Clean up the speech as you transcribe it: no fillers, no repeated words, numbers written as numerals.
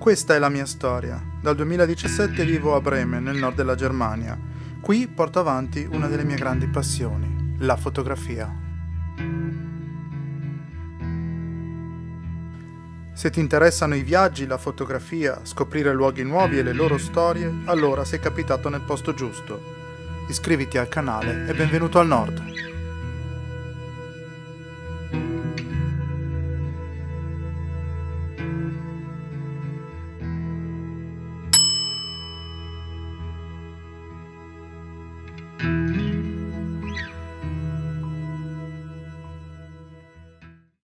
Questa è la mia storia. Dal 2017 vivo a Bremen, nel nord della Germania. Qui porto avanti una delle mie grandi passioni, la fotografia. Se ti interessano i viaggi, la fotografia, scoprire luoghi nuovi e le loro storie, allora sei capitato nel posto giusto. Iscriviti al canale e benvenuto al nord!